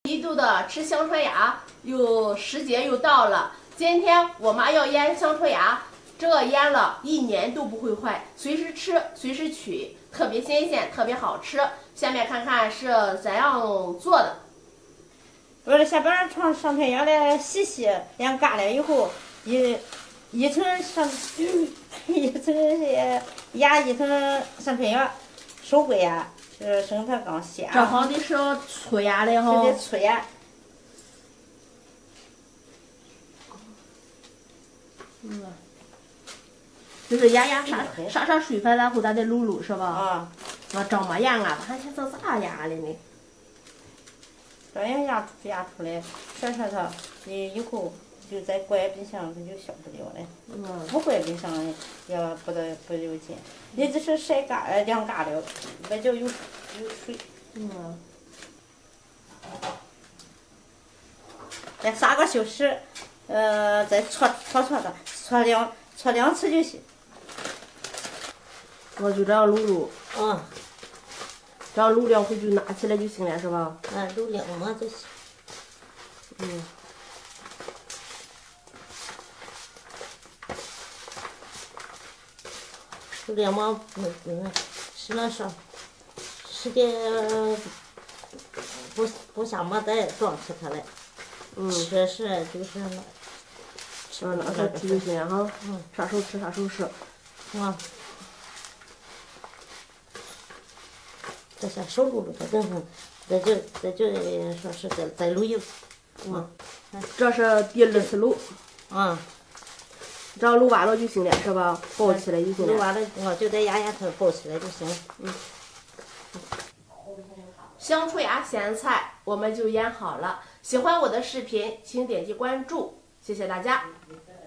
一度的吃香椿芽，时节又到了。今天我妈要腌香椿芽，这腌了1年都不会坏，随时吃随时取，特别新鲜，特别好吃。下面看看是怎样做的。 我这先把香椿芽来洗，腌干了以后，一层芽，一层香椿芽，手归呀，生它刚鲜。 这好的是粗芽的哈。 这得粗芽。 就是压啥水分，然后咱得卤是吧？ 啊。 长么样啊？它现在啥芽了呢？ 这样压出来，涮它，以后就在搁冰箱它就消不了了。不搁冰箱也不留劲。你只是晒干晾干了，外头有水。再撒个小石，再搓它，搓2次就行。 我就这样卤。这样卤2回就拿起来就行了，是吧？ 卤2嘛就行。卤2嘛，是那啥，时间不像没得装起它来。吃是就是拿它吃就行了哈。啥时候吃啥时候吃。 这下手卤它，等会再说是再卤一个。 这是第2次卤。这样卤完了就行了，是吧？包起来就行了。 卤完了，我就在压它包起来就行了。 香椿芽咸菜我们就腌好了。喜欢我的视频，请点击关注，谢谢大家。